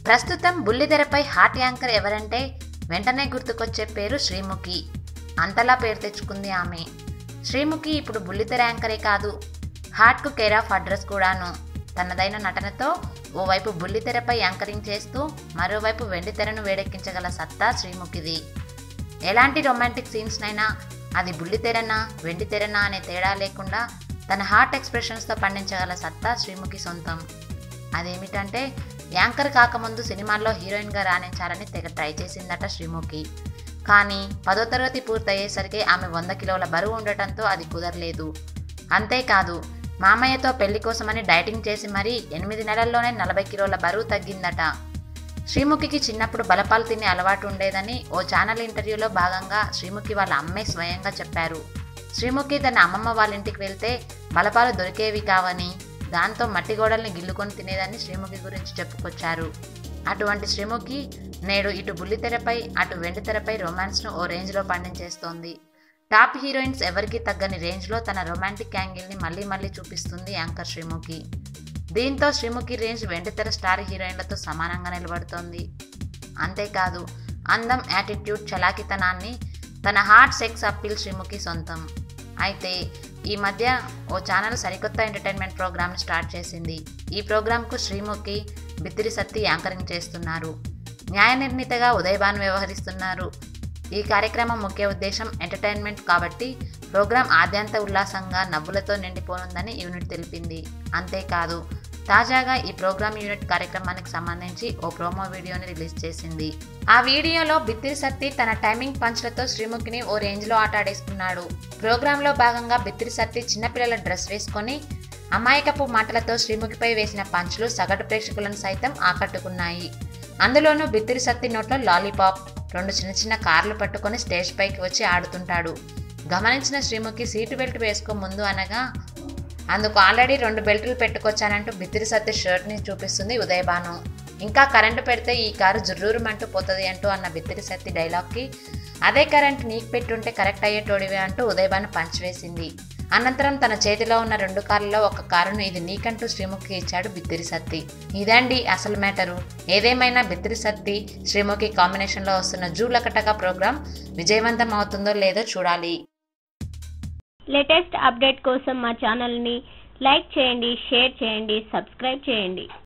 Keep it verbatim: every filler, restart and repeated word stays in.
ప్రస్తుతం బుల్లితెరపై hot anchor ఎవరంటే వెంటనే గుర్తుకొచ్చే పేరు శ్రీముఖి. అంతలా పేరు తెచ్చుకుంది ఆమె. శ్రీముఖి ఇప్పుడు బుల్లితెర యాంకరే కాదు, హాట్కు కేర్ ఆఫ్ అడ్రస్ కూడాను. తనదైన నటనతో ఓవైపు బుల్లితెరపై యాంకరింగ్ చేస్తూ మరోవైపు వెండితెరను వేడెక్కించగల సత్తా శ్రీముఖిది. ఎలాంటి రొమాంటిక్ సీన్స్నైనా అది బుల్లితెరనా వెండితెరనా అనే తేడా లేకుండా తన హార్ట్ ఎక్స్ప్రెషన్స్తో పండించగల సత్తా శ్రీముఖి సొంతం. అదేమిటంటే యాంకర్ కాకముందు సినిమాల్లో హీరోయిన్గా రాణించాలని తెగ ట్రై చేసిందట శ్రీముఖి. కానీ పదో తరగతి పూర్తయ్యేసరికి ఆమె వంద కిలోల బరువు ఉండటంతో అది కుదరలేదు. అంతేకాదు మామయ్యతో పెళ్లి కోసమని డైటింగ్ చేసి మరీ ఎనిమిది నెలల్లోనే నలభై కిలోల బరువు తగ్గిందట. శ్రీముఖికి చిన్నప్పుడు బలపాలు తినే అలవాటు ఉండేదని ఓ ఛానల్ ఇంటర్వ్యూలో భాగంగా శ్రీముఖి వాళ్ళ అమ్మే స్వయంగా చెప్పారు. శ్రీముఖి తన అమ్మమ్మ వాళ్ళ ఇంటికి వెళ్తే బలపాలు దొరికేవి కావని, దాంతో మట్టి గోడల్ని గిల్లుకొని తినేదని శ్రీముఖి గురించి చెప్పుకొచ్చారు. అటువంటి శ్రీముఖి నేడు ఇటు బుల్లితెరపై అటు వెండితెరపై రొమాన్స్ను ఓ రేంజ్లో పండించేస్తోంది. టాప్ హీరోయిన్స్ ఎవరికీ తగ్గని రేంజ్లో తన రొమాంటిక్ యాంగిల్ని మళ్లీ మళ్లీ చూపిస్తుంది యాంకర్ శ్రీముఖి. దీంతో శ్రీముఖి రేంజ్ వెండితెర స్టార్ హీరోయిన్లతో సమానంగా నిలబడుతోంది. అంతేకాదు అందం, యాటిట్యూడ్, చలాకితనాన్ని తన హార్ట్ సెక్స్ అప్పీల్ శ్రీముఖి సొంతం. అయితే ఈ మధ్య ఓ ఛానల్ సరికొత్త ఎంటర్టైన్మెంట్ ప్రోగ్రామ్ని స్టార్ట్ చేసింది. ఈ ప్రోగ్రాంకు శ్రీముఖి, బిత్తిరి సత్తి యాంకరింగ్ చేస్తున్నారు. న్యాయ నిర్ణీతగా ఉదయభాను వ్యవహరిస్తున్నారు. ఈ కార్యక్రమం ముఖ్య ఉద్దేశం ఎంటర్టైన్మెంట్ కాబట్టి ప్రోగ్రాం ఆద్యంత ఉల్లాసంగా నవ్వులతో నిండిపోనుందని యూనిట్ తెలిపింది. అంతేకాదు తాజాగా ఈ ప్రోగ్రాం యూనిట్ కార్యక్రమానికి సంబంధించి ఓ ప్రోమో వీడియోని రిలీజ్ చేసింది. ఆ వీడియోలో బిత్తిరి సత్తి తన టైమింగ్ పంచ్లతో శ్రీముఖిని ఓ రేంజ్లో ఆటాడేసుకున్నాడు. ప్రోగ్రాంలో భాగంగా బిత్తిరి సత్తి చిన్నపిల్లల డ్రెస్ వేసుకొని అమాయకపు మాటలతో శ్రీముఖిపై వేసిన పంచ్లు సగటు ప్రేక్షకులను సైతం ఆకట్టుకున్నాయి. అందులోనూ బిత్తిరి సత్తి నోట్లో లాలీపాప్, రెండు చిన్న చిన్న కార్లు పట్టుకొని స్టేజ్ పైకి వచ్చి ఆడుతుంటాడు. గమనించిన శ్రీముఖి సీటు బెల్ట్ వేసుకో ముందు అనగా అందుకు ఆల్రెడీ రెండు బెల్టులు పెట్టుకొచ్చానంటూ బిత్తిరి సత్తి షర్ట్ని చూపిస్తుంది ఉదయభాను. ఇంకా కరెంటు పెడితే ఈ కారు జుర్రూరుమంటూ పోతుంది అంటూ అన్న బిత్తిరి సత్తి డైలాగ్కి అదే కరెంట్ నీకు పెట్టుంటే కరెక్ట్ అయ్యేటోడివే అంటూ ఉదయభాను పంచ్ వేసింది. అనంతరం తన చేతిలో ఉన్న రెండు కార్లలో ఒక కారును ఇది నీకంటూ శ్రీముఖి ఇచ్చాడు బిత్తిరి సత్తి. ఇదండి అసలు మ్యాటరు. ఏదేమైనా బిత్తిరి సత్తి శ్రీముఖి కాంబినేషన్లో వస్తున్న జూలకటక ప్రోగ్రాం విజయవంతం అవుతుందో లేదో చూడాలి. లేటెస్ట్ అప్డేట్ కోసం మా ఛానల్ని లైక్ చేయండి, షేర్ చేయండి, సబ్స్క్రైబ్ చేయండి.